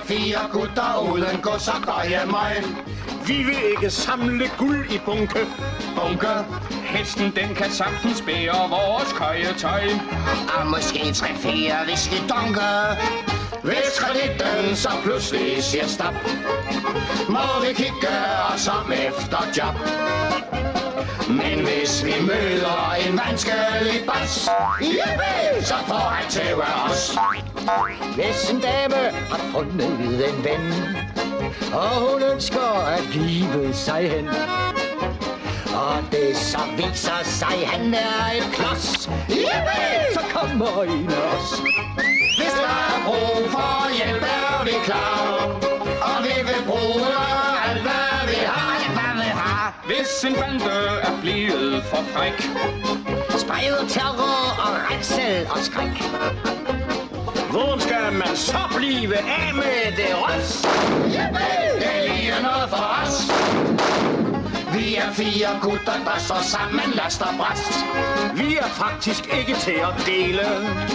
4 gutter uden gods og gøjemøg. Vi vil ikke samle guld i bunke. Bunke. Hesten, den kan sagtens bære vores køjetøj. Og måske 3-4 whiskydunke. Hvis kreditten så pludselig siger stop, må vi kigge os om efter job. Men hvis vi møder en vanskelig boss, så får han tæve os. Hvis en dame har fundet en ven, og hun ønsker at give sig hen, og det så viser sig, han er et klods, så kommer en af os. Hvis der er brug for hjælp, er vi klar, og vi vil bruge alt, hvad vi har. Hvis en bande er blevet for fræk, Spredet terror og rædsel og skræk. Hvor skal man så blive af med det ros? Det er lige noget for os. Vi er 4 gutter, der står sammen, last og bræst. Vi er faktisk ikke til at dele.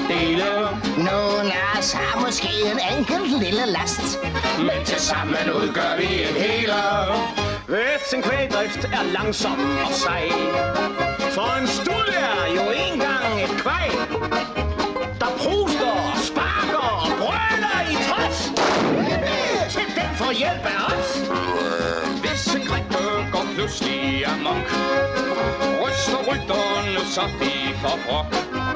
Nogle af os har måske en enkelt lille last, Men tilsammen udgør vi et hele. Hvis en kvægdrift er langsom og sej, for en stud er jo engang et kvæg, der pruster, sparker og brøler i trods. Til den får hjælp af os. hvis en krikke går pludselig amok, ryster rytterne, så de får brok.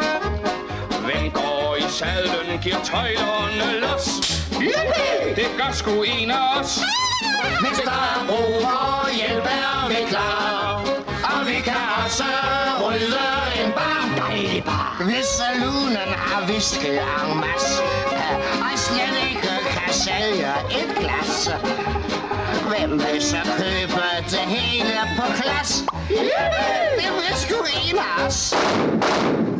Hvem går i sadlen, giver tøjlerne los. Det gør sgu en af os. Hvis der er brug for hjælp, er vi klar. Og vi kan også rydde en bar. dejlig bar. Hvis salonen har whisky en masse, og slet ikke kan sælge et glas, hvem vil så købe det hele på klasse? Det vil sgu en af os.